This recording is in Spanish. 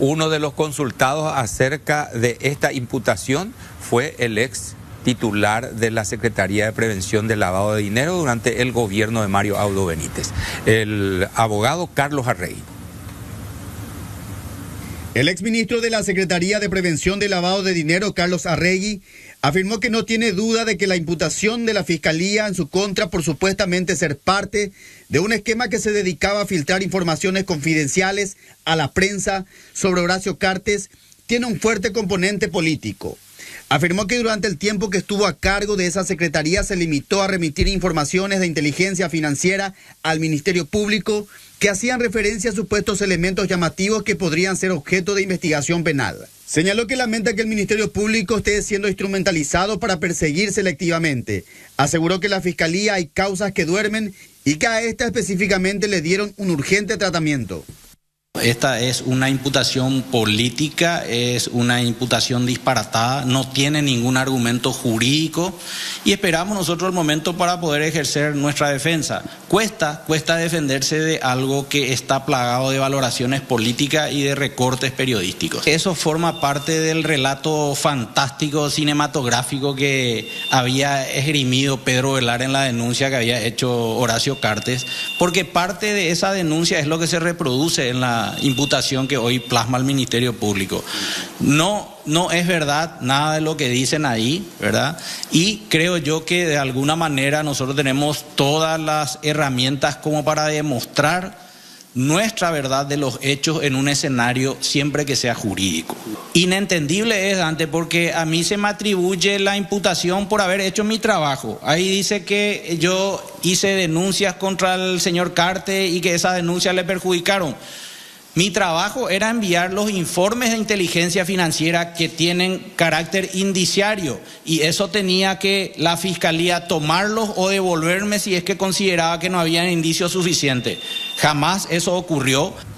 Uno de los consultados acerca de esta imputación fue el ex titular de la Secretaría de Prevención del Lavado de Dinero durante el gobierno de Mario Audo Benítez, el abogado Carlos Arregui. El exministro de la Secretaría de Prevención del Lavado de Dinero, Carlos Arregui, afirmó que no tiene duda de que la imputación de la Fiscalía en su contra por supuestamente ser parte de un esquema que se dedicaba a filtrar informaciones confidenciales a la prensa sobre Horacio Cartes tiene un fuerte componente político. Afirmó que durante el tiempo que estuvo a cargo de esa secretaría se limitó a remitir informaciones de inteligencia financiera al Ministerio Público que hacían referencia a supuestos elementos llamativos que podrían ser objeto de investigación penal. Señaló que lamenta que el Ministerio Público esté siendo instrumentalizado para perseguir selectivamente. Aseguró que en la Fiscalía hay causas que duermen y que a esta específicamente le dieron un urgente tratamiento. Esta es una imputación política, es una imputación disparatada, no tiene ningún argumento jurídico y esperamos nosotros el momento para poder ejercer nuestra defensa. Cuesta defenderse de algo que está plagado de valoraciones políticas y de recortes periodísticos. Eso forma parte del relato fantástico cinematográfico que había esgrimido Pedro Velar en la denuncia que había hecho Horacio Cartes, porque parte de esa denuncia es lo que se reproduce en la imputación que hoy plasma el Ministerio Público. No es verdad nada de lo que dicen ahí, ¿verdad? Y creo yo que de alguna manera nosotros tenemos todas las herramientas como para demostrar nuestra verdad de los hechos en un escenario siempre que sea jurídico. Inentendible es, Dante, porque a mí se me atribuye la imputación por haber hecho mi trabajo. Ahí dice que yo hice denuncias contra el señor Cartes y que esas denuncias le perjudicaron. Mi trabajo era enviar los informes de inteligencia financiera que tienen carácter indiciario y eso tenía que la Fiscalía tomarlos o devolverme si es que consideraba que no había indicios suficientes. Jamás eso ocurrió.